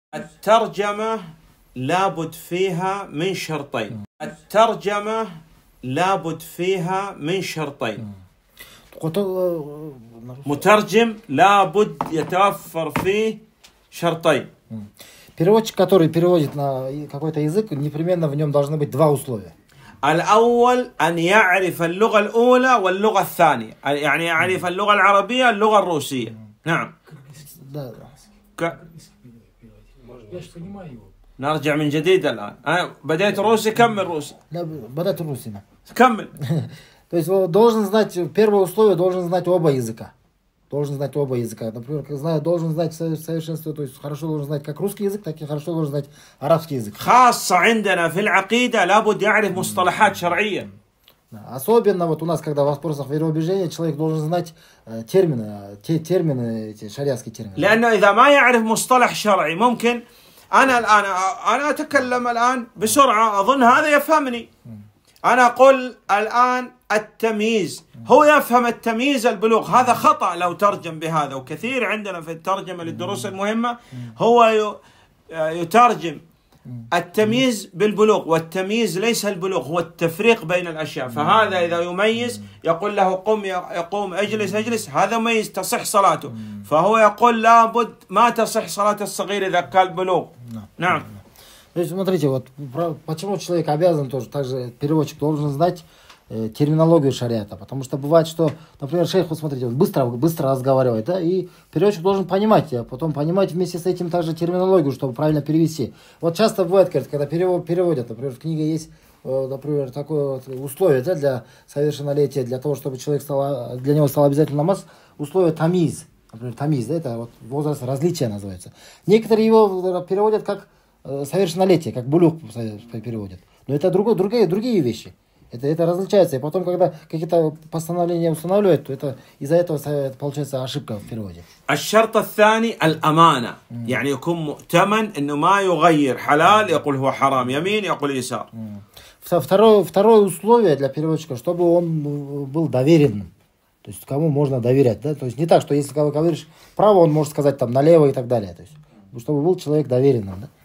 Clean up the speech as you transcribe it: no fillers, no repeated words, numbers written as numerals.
الترجمة لابد فيها من شرطين. الترجمة لابد فيها من شرطين. مترجم لابد يتوفر فيه شرطين. Переводчик, который переводит на какой-то язык, непременно в нем должны быть два условия. الأول أن يعرف اللغة الأولى واللغة الثانية، يعني يعرف اللغة العربية اللغة الروسية. نعم. نرجع من جديد الآن. أنا بديت روسي، كمل روسي. لا بدأت روسي. كمل. То есть должен знать, первое условие, должен знать оба языка. Должен знать оба языка. Например, должен знать в совершенстве, то есть хорошо должен знать как русский язык, так и хорошо должен знать арабский язык. خاصة عندنا في العقيدة لابد يعرف مصطلحات شرعية. Особенно вот у нас, когда в вопросах вероубеждения, человек должен знать термины, эти шариатские термины. لأنه إذا ما يعرف مصطلح شرعي ممكن أنا أتكلم الآن بسرعة أظن هذا يفهمني. أنا أقول الآن التمييز، هو يفهم التمييز البلوغ، هذا خطأ لو ترجم بهذا. وكثير عندنا في الترجمة للدروس المهمة هو يترجم التمييز بالبلوغ، والتمييز ليس البلوغ، هو التفريق بين الأشياء. فهذا إذا يميز يقول له قم، يقوم، اجلس، هذا ميز تصح صلاته. فهو يقول لابد ما تصح صلاة الصغير إذا قال بلوغ. نعم. То есть, смотрите, вот почему человек обязан тоже, также переводчик должен знать терминологию шариата, потому что бывает, что, например, шейх, вот смотрите, он быстро разговаривает, да, и переводчик должен понимать, а потом понимать вместе с этим также терминологию, чтобы правильно перевести. Вот часто бывает, когда переводят, например, в книге есть, например, такое вот условие, да, для совершеннолетия, для того, чтобы человек для него стал обязательно намаз, условие тамиз, например, тамиз, да, это вот возраст различия называется. Некоторые его переводят как совершеннолетие, как булюх переводят. Но это другие вещи. Это различается. И потом, когда какие-то постановления устанавливают, то это из-за этого получается ошибка в переводе. الشرط الثاني الأمانة، يعني يكون مؤتمن إنه ما يغير حلال يقول هو حرام، يمين يقول يسار. Второе условие для переводчика, чтобы он был доверенным. То есть кому можно доверять, да? То есть не так, что если говоришь право, он может сказать там налево и так далее. То есть чтобы был человек доверенным, да?